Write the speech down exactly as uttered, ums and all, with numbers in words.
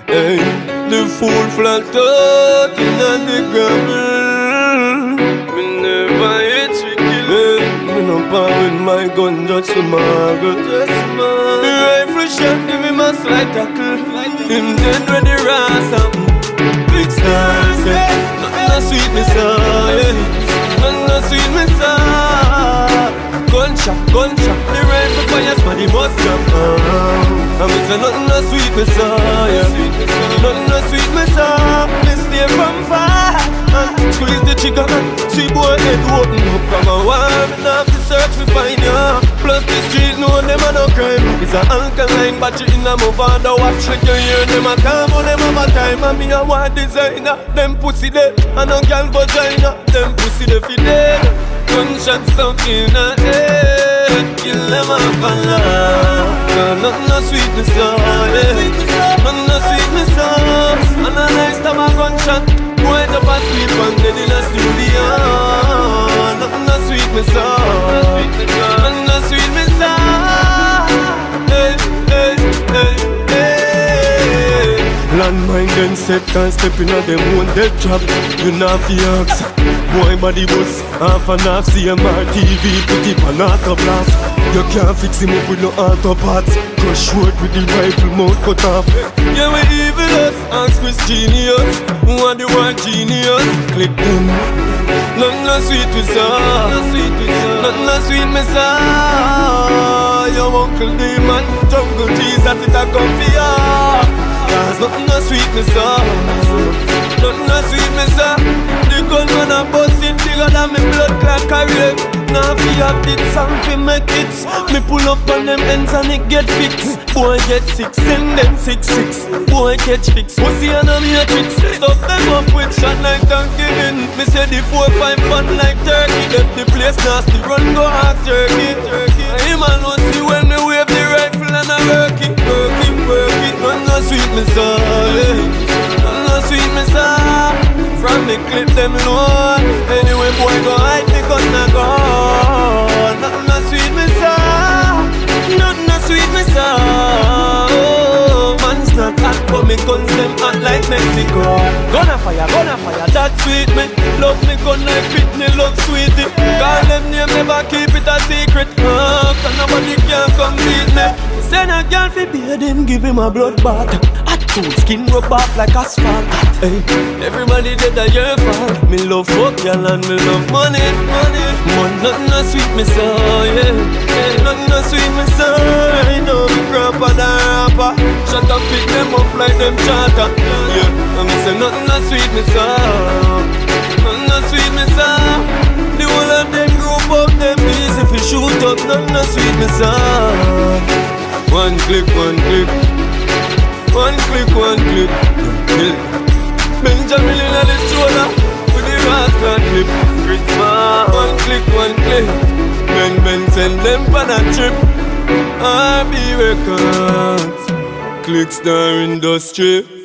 Hey, the fool flat out in the gravel. Me never hit you kill. Hey, me no power with my gun, just a marble. Just a marble. The rifle shot, give him a slight tackle. Him dead when the ras up. Big stars, yeah. Nothing a sweet me saw, yeah. Nothing a sweet me saw. Gunshot, gunshot. The rifle fire, somebody must jump. Uh, and me say nothing a sweet me saw, yeah. Nothing a sweet me saw. Me stay from far. Uh, squeeze the trigger and see boy head open up. From a war, me not have to search to find ya. Plus the street know them a no crime. It's a alkaline battery in a move on the watch. Like you hear them a calm on them have a time. And me a one designer. Them pussy dead and a girl vagina. Them pussy dead fi dead. Gunshot stuck in a head. Kill them off and laugh. Nothing a sweet me saw, yeah. Nothing a sweet me saw. And a nice time a gunshot. Boy up asleep and dead in a studio. Nothing a sweet me saw. Nothing a sweet me saw. Hey, hey, hey, hey. Landmine then set and step in a them own dead trap. You not fi ask. Boy body bus, half and half C M R T V, put it on auto blast. You can't fix him up with no auto parts. Crush road with the rifle mouth cut off. Yeah, we evil us, ask Chris Genius. Who are the world genius? Click them. Nothing no sweet we saw. Nothing no sweet me saw. Your uncle demon, jungle cheese that it a come for ya. Cause nothing no sweet me saw. Nothing no sweet me saw. The gunman a bust it bigger than me blood clot carry. Now fi have this song fi make it. Me pull up on them ends and it get fixed. Boy get six, send them six six. Boy catch fix, pussy and a matrix. Stuff them up with shot like Thanksgiving. Me say the four five fun like turkey. Left the place nasty, run go ask turkey. Him alone see when me wave the rifle and a work it, work it, work it. None no sweet me saw, none no sweet me saw. From the clip them low. Anyway boy go hide the gun and go. Nothing no sweet me saw. Nothing no sweet me saw. Oh, man's not hot but me guns them hot like Mexico. Gonna fire, gonna fire, that sweet me. Love me gun like Britney, love sweetie. Call them name, never keep it a secret. Oh, cause nobody can come beat me. Send a girl fi beard him, give him a blood bath. Two skin rub off like asphalt. Hey, everybody did a year fall. Me love fuck y'all and me love money, money. Money, nothing no sweet me so, yeah. Yeah, nothing no sweet me so. I know me grandpa the rapper. Shut up, pick them up like them charter. Yeah, and me say nothing no sweet me so. Nothing no sweet me so. The whole of them group up, them easy fi shoot up. Nothing no sweet me so. One click, one click. One click, one click. Benjamin in the shoulder with the rascal clip. Christmas. One click, one click. Ben Ben send them on a trip. R B Records. Click Star Industry.